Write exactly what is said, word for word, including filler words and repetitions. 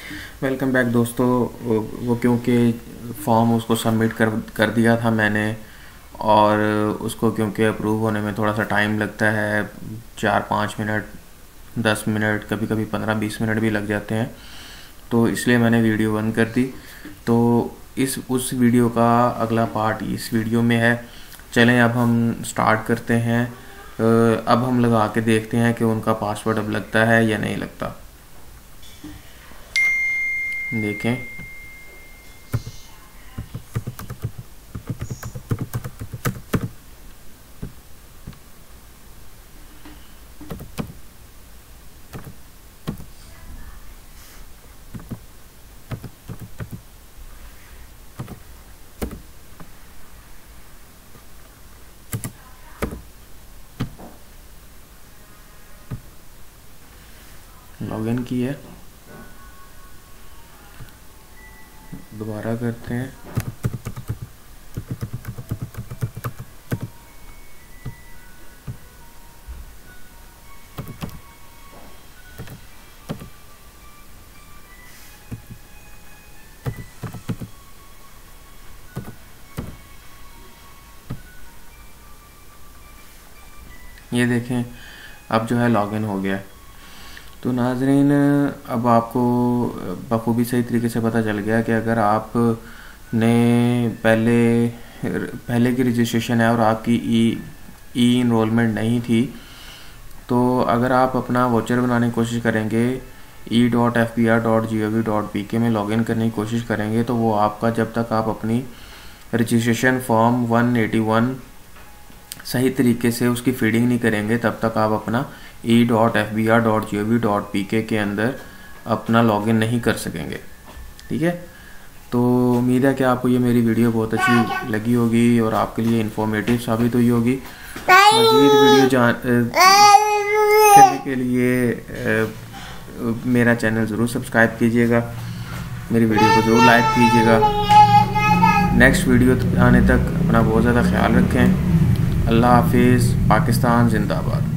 Welcome back दोस्तों। वो वो क्योंकि फॉर्म उसको सबमिट कर कर दिया था मैंने, और उसको क्योंकि अप्रूव होने में थोड़ा सा टाइम लगता है, चार पाँच मिनट, दस मिनट, कभी कभी पंद्रह बीस मिनट भी लग जाते हैं, तो इसलिए मैंने वीडियो बंद कर दी। तो इस उस वीडियो का अगला पार्ट इस वीडियो में है। चलें अब हम स्टार्ट करते हैं। अब हम लगा के देखते हैं कि उनका पासवर्ड अब लगता है या नहीं लगता। देखें, लॉगिन की है, दोबारा करते हैं। ये देखें, अब जो है लॉगिन हो गया। तो नाजरीन, अब आपको बखूबी सही तरीके से पता चल गया कि अगर आप ने पहले पहले की रजिस्ट्रेशन है और आपकी ई ई इनरोलमेंट नहीं थी, तो अगर आप अपना वाउचर बनाने की कोशिश करेंगे, E dot F P R dot G O V dot P K में लॉगिन करने की कोशिश करेंगे, तो वो आपका, जब तक आप अपनी registration form one eighty one सही तरीके से उसकी फीडिंग नहीं करेंगे, तब तक आप अपना E dot F B R dot G O V dot P K के अंदर अपना लॉगिन नहीं कर सकेंगे। ठीक है, तो उम्मीद है कि आपको ये मेरी वीडियो बहुत अच्छी लगी होगी और आपके लिए इंफॉर्मेटिव साबित हुई होगी। मज़ीद वीडियो जान करने के लिए आ, मेरा चैनल ज़रूर सब्सक्राइब कीजिएगा, मेरी वीडियो को ज़रूर लाइक कीजिएगा। नेक्स्ट वीडियो आने तक अपना बहुत ज़्यादा ख्याल रखें। अल्लाह हाफिज़। पाकिस्तान जिंदाबाद।